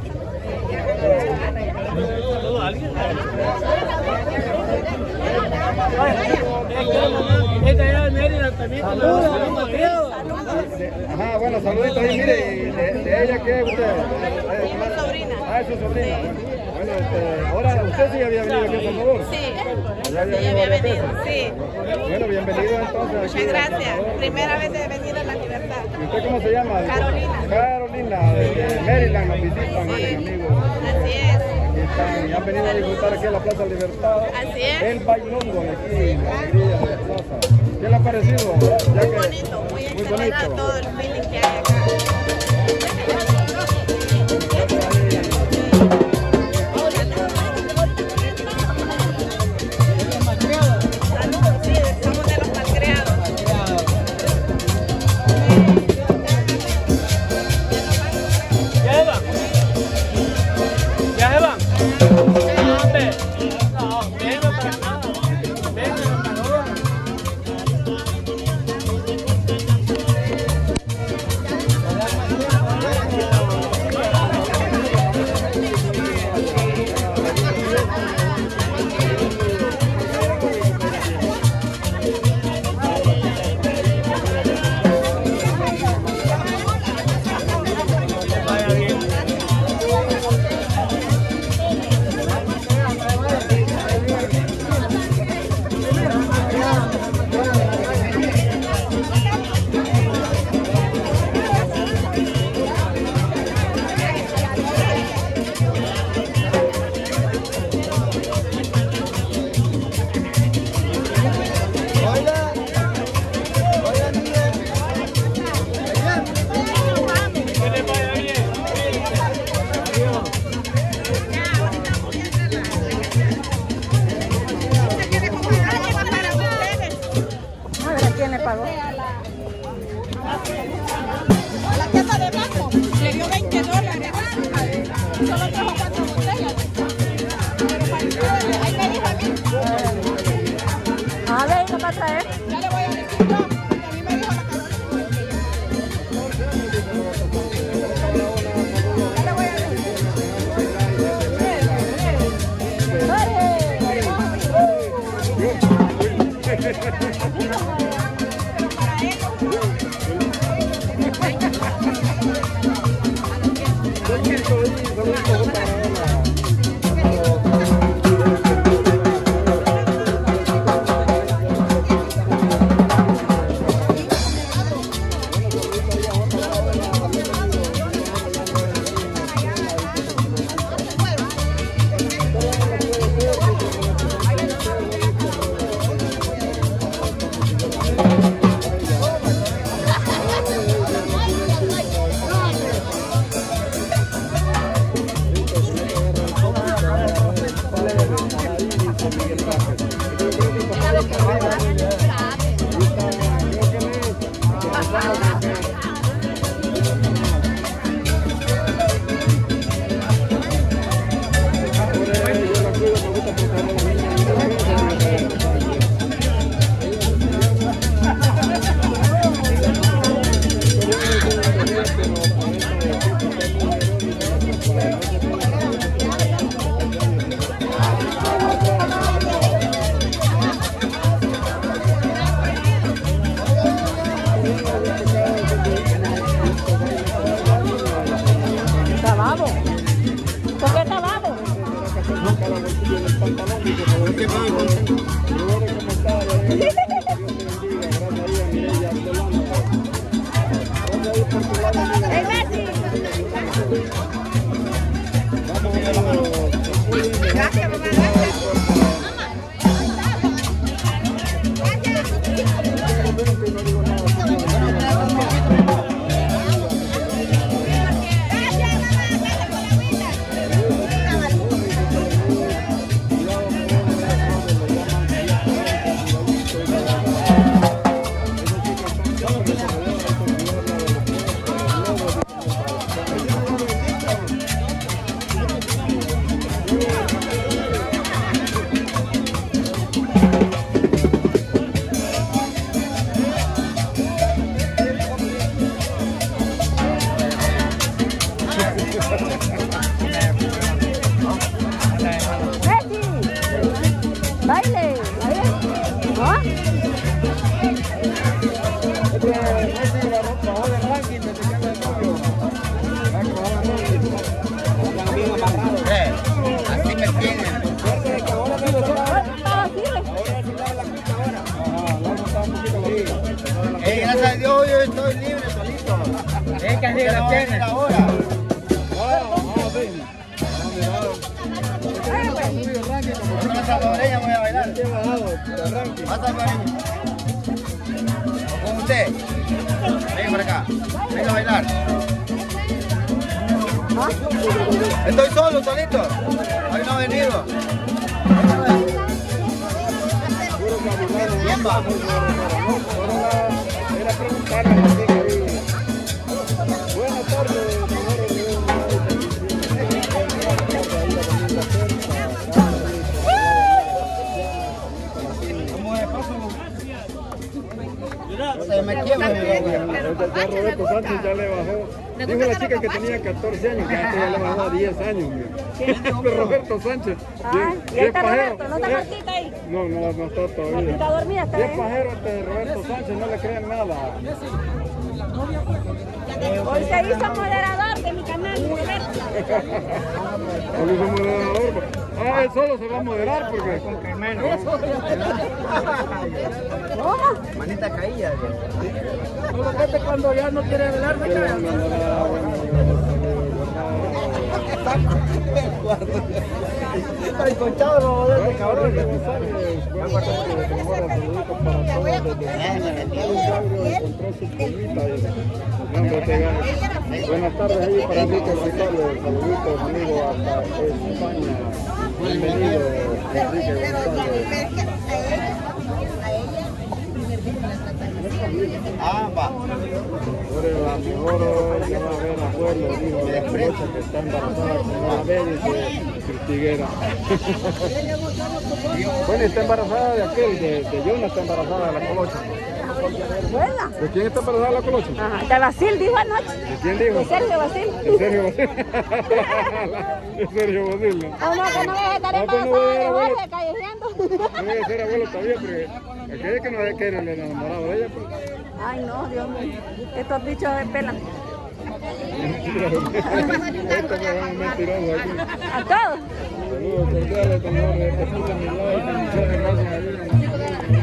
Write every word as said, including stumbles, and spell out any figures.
¿Saludo a alguien? Ajá, bueno, saluditos ahí, mire, de, de ella, ¿qué usted? Es mi sobrina. Ah, es su sobrina. Bueno, este, ahora, ¿usted sí había venido aquí a San Salvador? Sí, ¿Ya había sí, había varias venido, veces? sí. Bueno, bienvenido entonces aquí. Muchas gracias. Primera vez de venir a La Libertad. ¿Y usted cómo se llama? Carolina. Carolina, desde Maryland nos visitan, Sí. amigos. Así es. Aquí están, y han venido a disfrutar aquí a la Plaza Libertad. Así es. El bailongo de aquí, la alegría de la plaza. ¿Qué le ha parecido? Ya Muy que- bonito, muy muy exagerado bonito. todo el feeling que hay acá. Saludos, sí, somos de los malcriados. ¿Ya se van? ¿Ya se van? No, hombre. No, venga para nada. Venga para nada. Vaya bien. Que les vaya bien. A ver, ¿a quién le pagó? La casa de blanco le dio veinte dólares. Solo trajo cuatro botellas. Pero para ustedes, ahí me dijo a mí. A ver, ¿no va a traer? Ya le voy a decir yo. A mí me dijo la Carolina. Ya le voy a decir. Está babo. ¿Por qué está babo? ¡Ey, Messi! Gracias, mamá, gracias. Baile, baile. ¿No? Este Messi bajó de ranking desde que anda de novio. Va a trabajar ranking. Están bien amarrados. Eh, así me tienen. Ahora me lo sabe. Estaba así, ¿ves? Ahora sí lava la cucha ahora. Ajá, la otra está un poquito bajita. Eh, gracias a Dios yo estoy libre solito. Es que así la tiene ahora. Ah, ah, sí. Ah, mira. Con la salvadoreña voy a bailar. ¿Qué bajado? De ranking. Más salvadoreña. ¿Con usted? Venga por acá. Venga a bailar. Estoy solo, solito. Hoy no he venido. Bien va. Era preguntarle a la chica ahí. Buenas tardes, se me quiebra. Ya Roberto Sánchez ya le bajó. Dijo la chica que tenía catorce años, que ya le bajó a diez años. Roberto Sánchez. Ah, y ahí está Roberto, ¿no está Martita ahí? No, no, no está todavía. Martita dormida, está bien. bien. Es pajero este Roberto Sánchez, no le crean nada. Hoy se hizo moderador de mi canal, Roberto. Hoy hizo moderador. Ah, él solo se va a moderar porque... ¿Cómo? Manita caída. Solo gente cuando ya no quiere hablar de cara. Ay, conchado no va a dar de cabrón. Buenas tardes ahí para Enrique González. Saluditos, amigo, hasta España. Bienvenido, Enrique González. Ah, va. Por la mejor ya va a ver abuelo, dijo la colocha que está embarazada con una bebé, dice Cristiguera. Bueno, está embarazada de aquel, de, de Yona está embarazada de la colocha. ¿Buena? ¿De quién está embarazada la colocha? Ajá, de Basil dijo anoche. ¿De quién dijo? De Sergio Basil. ¿De Sergio Basil? ¿De Sergio Basil? No, no, que no voy a estar Ah, pues no voy a embarazada de abuelo. Jorge callejeando. No voy a ser abuelo todavía, porque aquel que no es que era el enamorado de ella, pues. Ay, no, Dios mío. Estos bichos de pelan. Esto fue un mentiroso aquí. ¿A todos? Saludos cordiales, señores. Repiten mi like, muchas gracias.